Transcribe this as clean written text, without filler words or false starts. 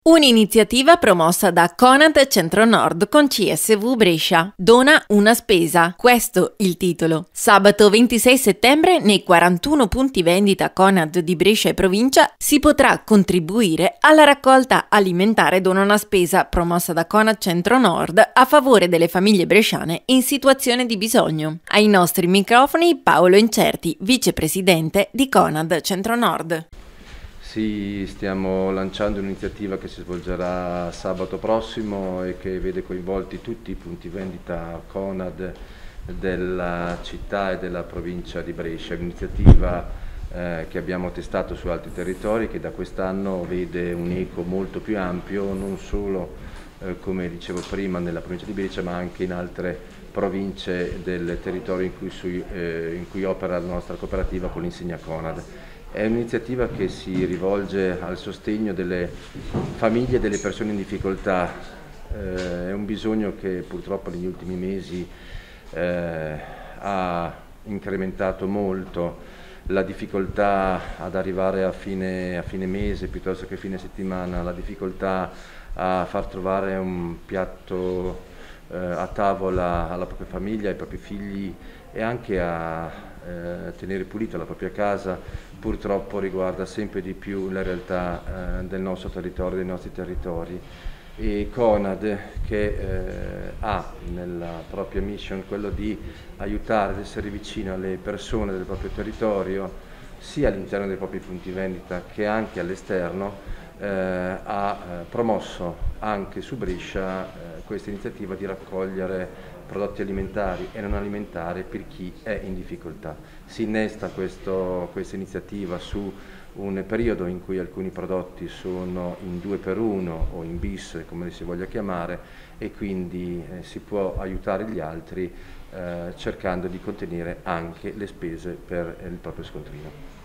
Un'iniziativa promossa da Conad Centro Nord con CSV Brescia. Dona una spesa. Questo il titolo. Sabato 26 settembre nei 41 punti vendita Conad di Brescia e provincia si potrà contribuire alla raccolta alimentare Dona una spesa promossa da Conad Centro Nord a favore delle famiglie bresciane in situazione di bisogno. Ai nostri microfoni Paolo Incerti, vicepresidente di Conad Centro Nord. Sì, stiamo lanciando un'iniziativa che si svolgerà sabato prossimo e che vede coinvolti tutti i punti vendita Conad della città e della provincia di Brescia. Un'iniziativa che abbiamo testato su altri territori, che da quest'anno vede un eco molto più ampio, non solo come dicevo prima nella provincia di Brescia, ma anche in altre province del territorio in cui opera la nostra cooperativa con l'insegna Conad. È un'iniziativa che si rivolge al sostegno delle famiglie e delle persone in difficoltà. È un bisogno che purtroppo negli ultimi mesi ha incrementato molto la difficoltà ad arrivare a fine mese piuttosto che fine settimana, la difficoltà a far trovare un piatto a tavola alla propria famiglia, ai propri figli e anche a tenere pulita la propria casa, purtroppo riguarda sempre di più la realtà del nostro territorio, dei nostri territori. E Conad, che ha nella propria mission quello di aiutare, ad essere vicino alle persone del proprio territorio, sia all'interno dei propri punti vendita che anche all'esterno, ha promosso anche su Brescia questa iniziativa di raccogliere prodotti alimentari e non alimentari per chi è in difficoltà. Si innesta questa iniziativa su un periodo in cui alcuni prodotti sono in 2x1 o in bis, come li si voglia chiamare, e quindi si può aiutare gli altri cercando di contenere anche le spese per il proprio scontrino.